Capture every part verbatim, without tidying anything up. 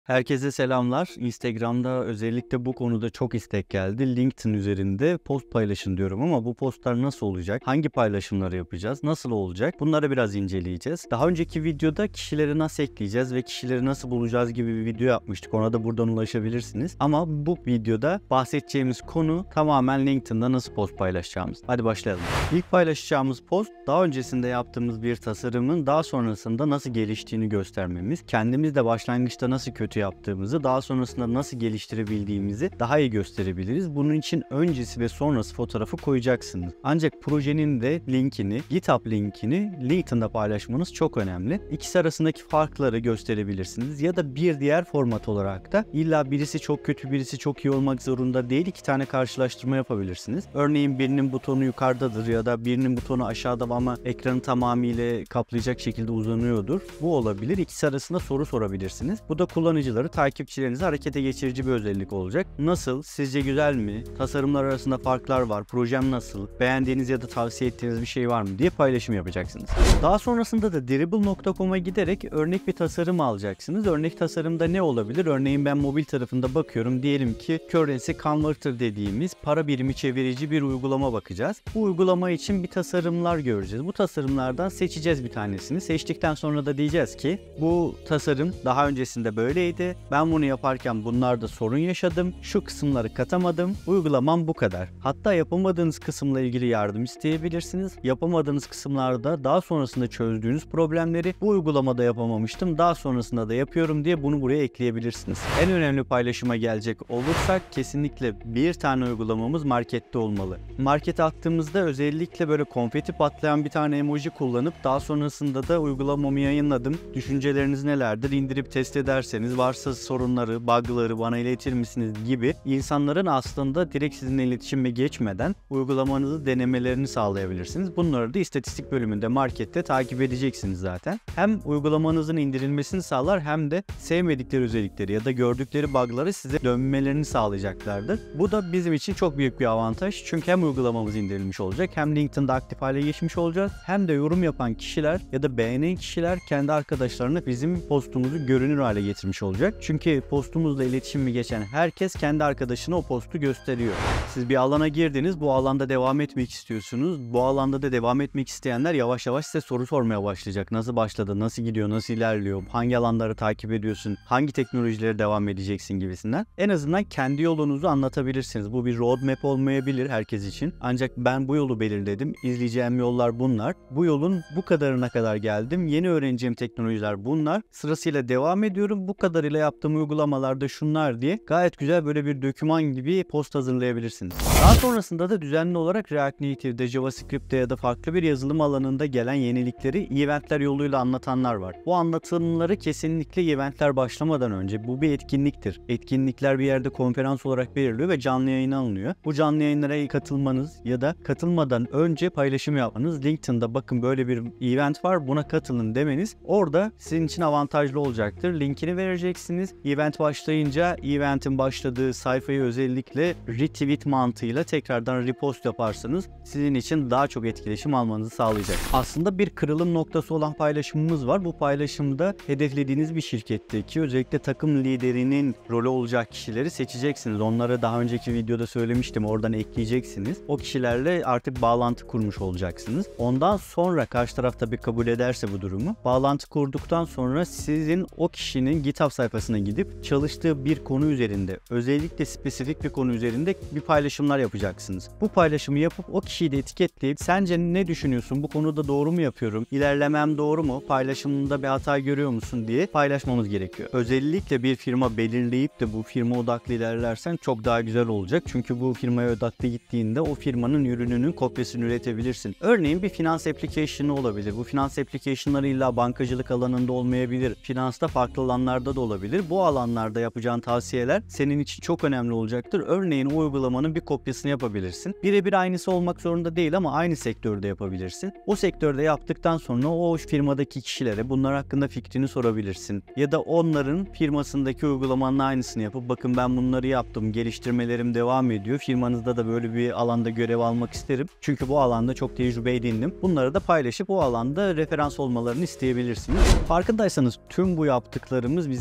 Herkese selamlar. Instagram'da özellikle bu konuda çok istek geldi. LinkedIn üzerinde post paylaşın diyorum ama bu postlar nasıl olacak? Hangi paylaşımları yapacağız? Nasıl olacak? Bunları biraz inceleyeceğiz. Daha önceki videoda kişileri nasıl ekleyeceğiz ve kişileri nasıl bulacağız gibi bir video yapmıştık. Ona da buradan ulaşabilirsiniz. Ama bu videoda bahsedeceğimiz konu tamamen LinkedIn'da nasıl post paylaşacağımız. Hadi başlayalım. İlk paylaşacağımız post daha öncesinde yaptığımız bir tasarımın daha sonrasında nasıl geliştiğini göstermemiz. Kendimiz de başlangıçta nasıl kötü yaptığımızı, daha sonrasında nasıl geliştirebildiğimizi daha iyi gösterebiliriz. Bunun için öncesi ve sonrası fotoğrafı koyacaksınız. Ancak projenin de linkini, GitHub linkini LinkedIn'da paylaşmanız çok önemli. İkisi arasındaki farkları gösterebilirsiniz ya da bir diğer format olarak da illa birisi çok kötü, birisi çok iyi olmak zorunda değil. İki tane karşılaştırma yapabilirsiniz. Örneğin birinin butonu yukarıdadır ya da birinin butonu aşağıda ama ekranı tamamıyla kaplayacak şekilde uzanıyordur. Bu olabilir. İkisi arasında soru sorabilirsiniz. Bu da kullanıcıları, takipçilerinizi harekete geçirici bir özellik olacak. Nasıl? Sizce güzel mi? Tasarımlar arasında farklar var. Projem nasıl? Beğendiğiniz ya da tavsiye ettiğiniz bir şey var mı diye paylaşım yapacaksınız. Daha sonrasında da Dribbble nokta com'a giderek örnek bir tasarım alacaksınız. Örnek tasarımda ne olabilir? Örneğin ben mobil tarafında bakıyorum. Diyelim ki Currency Converter dediğimiz para birimi çevirici bir uygulama bakacağız. Bu uygulama için bir tasarımlar göreceğiz. Bu tasarımlardan seçeceğiz bir tanesini. Seçtikten sonra da diyeceğiz ki bu tasarım daha öncesinde böyleydi. Ben bunu yaparken bunlarda sorun yaşadım. Şu kısımları katamadım. Uygulamam bu kadar. Hatta yapamadığınız kısımla ilgili yardım isteyebilirsiniz. Yapamadığınız kısımlarda daha sonrasında çözdüğünüz problemleri bu uygulamada yapamamıştım. Daha sonrasında da yapıyorum diye bunu buraya ekleyebilirsiniz. En önemli paylaşıma gelecek olursak kesinlikle bir tane uygulamamız markette olmalı. Markete attığımızda özellikle böyle konfeti patlayan bir tane emoji kullanıp daha sonrasında da uygulamamı yayınladım. Düşünceleriniz nelerdir? İndirip test ederseniz varsa sorunları, bug'ları bana iletir misiniz gibi insanların aslında direkt sizinle iletişime geçmeden uygulamanızı denemelerini sağlayabilirsiniz. Bunları da istatistik bölümünde markette takip edeceksiniz zaten. Hem uygulamanızın indirilmesini sağlar hem de sevmedikleri özellikleri ya da gördükleri bug'ları size dönmelerini sağlayacaklardır. Bu da bizim için çok büyük bir avantaj. Çünkü hem uygulamamız indirilmiş olacak hem LinkedIn'da aktif hale geçmiş olacağız. Hem de yorum yapan kişiler ya da beğenen kişiler kendi arkadaşlarına bizim postumuzu görünür hale getirmiş olacak. Çünkü postumuzla iletişimi geçen herkes kendi arkadaşına o postu gösteriyor. Siz bir alana girdiniz, bu alanda devam etmek istiyorsunuz. Bu alanda da devam etmek isteyenler yavaş yavaş size soru sormaya başlayacak. Nasıl başladı, nasıl gidiyor, nasıl ilerliyor, hangi alanları takip ediyorsun, hangi teknolojilere devam edeceksin gibisinden. En azından kendi yolunuzu anlatabilirsiniz. Bu bir roadmap olmayabilir herkes için. Ancak ben bu yolu belirledim. İzleyeceğim yollar bunlar. Bu yolun bu kadarına kadar geldim. Yeni öğreneceğim teknolojiler bunlar. Sırasıyla devam ediyorum. Bu kadarıyla yaptığım uygulamalarda şunlar diye gayet güzel böyle bir doküman gibi post hazırlayabilirsiniz. Daha sonrasında da düzenli olarak React Native'de, JavaScript'te ya da farklı bir yazılım alanında gelen yenilikleri eventler yoluyla anlatanlar var. Bu anlatımları kesinlikle eventler başlamadan önce, bu bir etkinliktir. Etkinlikler bir yerde konferans olarak veriliyor ve canlı yayına alınıyor. Bu canlı yayınlara katılmanız ya da katılmadan önce paylaşım yapmanız, LinkedIn'da bakın böyle bir event var buna katılın demeniz orada sizin için avantajlı olacaktır. Linkini vereceksiniz. Event başlayınca eventin başladığı sayfayı özellikle retweet mantığıyla tekrardan repost yaparsanız sizin için daha çok etkileşim almanızı sağlayacak. Aslında bir kırılım noktası olan paylaşımımız var. Bu paylaşımda hedeflediğiniz bir şirketteki özellikle takım liderinin rolü olacak kişileri seçeceksiniz. Onları daha önceki videoda söylemiştim. Oradan ekleyeceksiniz. O kişilerle artık bağlantı kurmuş olacaksınız. Ondan sonra karşı taraf tabii kabul ederse bu durumu, bağlantı kurduktan sonra sizin o kişinin GitHub sayfasına gidip çalıştığı bir konu üzerinde, özellikle spesifik bir konu üzerinde bir paylaşımlar yapacaksınız. Bu paylaşımı yapıp o kişiyi de etiketleyip sence ne düşünüyorsun? Bu konuda doğru mu yapıyorum? İlerlemem doğru mu? Paylaşımında bir hata görüyor musun diye paylaşmamız gerekiyor. Özellikle bir firma belirleyip de bu firma odaklı ilerlersen çok daha güzel olacak. Çünkü bu firmaya odaklı gittiğinde o firmanın ürününün kopyasını üretebilirsin. Örneğin bir finans application'ı olabilir. Bu finans application'ları illa bankacılık alanında olmayabilir. Finansta farklı alanlarda da olabilir. Bu alanlarda yapacağın tavsiyeler senin için çok önemli olacaktır. Örneğin o uygulamanın bir kopyasını yapabilirsin. Birebir aynısı olmak zorunda değil ama aynı sektörde yapabilirsin. O sektörde yaptıktan sonra o firmadaki kişilere bunlar hakkında fikrini sorabilirsin. Ya da onların firmasındaki uygulamanın aynısını yapıp bakın ben bunları yaptım, geliştirmelerim devam ediyor. Firmanızda da böyle bir alanda görev almak isterim. Çünkü bu alanda çok tecrübe edindim. Bunları da paylaşıp o alanda referans olmalarını isteyebilirsiniz. Farkındaysanız tüm bu yaptıklarımız bizim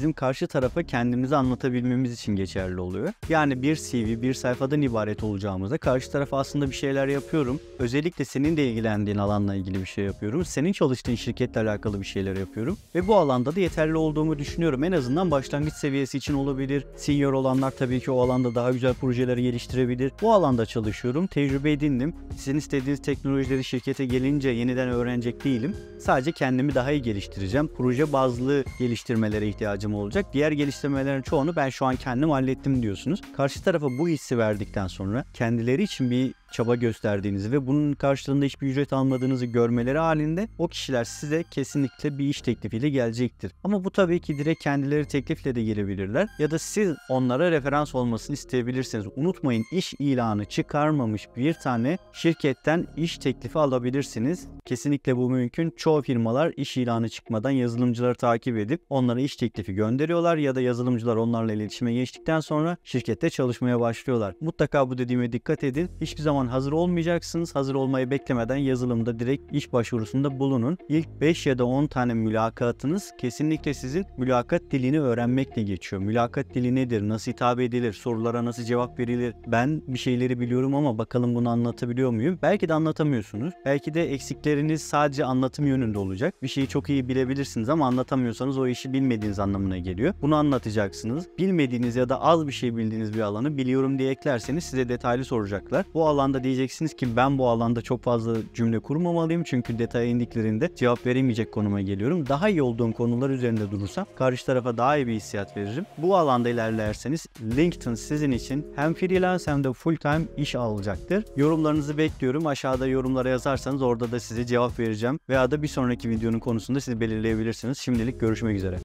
bizim karşı tarafa kendimizi anlatabilmemiz için geçerli oluyor. Yani bir C V, bir sayfadan ibaret olacağımızda karşı tarafa aslında bir şeyler yapıyorum. Özellikle senin de ilgilendiğin alanla ilgili bir şey yapıyorum. Senin çalıştığın şirketle alakalı bir şeyler yapıyorum. Ve bu alanda da yeterli olduğumu düşünüyorum. En azından başlangıç seviyesi için olabilir. Senior olanlar tabii ki o alanda daha güzel projeleri geliştirebilir. Bu alanda çalışıyorum. Tecrübe edindim. Sizin istediğiniz teknolojileri şirkete gelince yeniden öğrenecek değilim. Sadece kendimi daha iyi geliştireceğim. Proje bazlı geliştirmelere ihtiyacım olacak. Diğer geliştirmelerin çoğunu ben şu an kendim hallettim diyorsunuz. Karşı tarafa bu hissi verdikten sonra kendileri için bir çaba gösterdiğinizi ve bunun karşılığında hiçbir ücret almadığınızı görmeleri halinde o kişiler size kesinlikle bir iş teklifiyle gelecektir. Ama bu tabii ki direkt kendileri teklifle de gelebilirler ya da siz onlara referans olmasını isteyebilirsiniz. Unutmayın, iş ilanı çıkarmamış bir tane şirketten iş teklifi alabilirsiniz. Kesinlikle bu mümkün. Çoğu firmalar iş ilanı çıkmadan yazılımcıları takip edip onlara iş teklifi gönderiyorlar ya da yazılımcılar onlarla iletişime geçtikten sonra şirkette çalışmaya başlıyorlar. Mutlaka bu dediğime dikkat edin. Hiçbir zaman hazır olmayacaksınız. Hazır olmayı beklemeden yazılımda direkt iş başvurusunda bulunun. İlk beş ya da on tane mülakatınız kesinlikle sizin mülakat dilini öğrenmekle geçiyor. Mülakat dili nedir? Nasıl hitap edilir? Sorulara nasıl cevap verilir? Ben bir şeyleri biliyorum ama bakalım bunu anlatabiliyor muyum? Belki de anlatamıyorsunuz. Belki de eksikleriniz sadece anlatım yönünde olacak. Bir şeyi çok iyi bilebilirsiniz ama anlatamıyorsanız o işi bilmediğiniz anlamına geliyor. Bunu anlatacaksınız. Bilmediğiniz ya da az bir şey bildiğiniz bir alanı biliyorum diye eklerseniz size detaylı soracaklar. Bu alanda diyeceksiniz ki ben bu alanda çok fazla cümle kurmamalıyım çünkü detaya indiklerinde cevap veremeyecek konuma geliyorum. Daha iyi olduğum konular üzerinde durursam karşı tarafa daha iyi bir hissiyat veririm. Bu alanda ilerlerseniz LinkedIn sizin için hem freelance hem de full time iş alacaktır. Yorumlarınızı bekliyorum. Aşağıda yorumlara yazarsanız orada da size cevap vereceğim veya da bir sonraki videonun konusunda siz belirleyebilirsiniz. Şimdilik görüşmek üzere.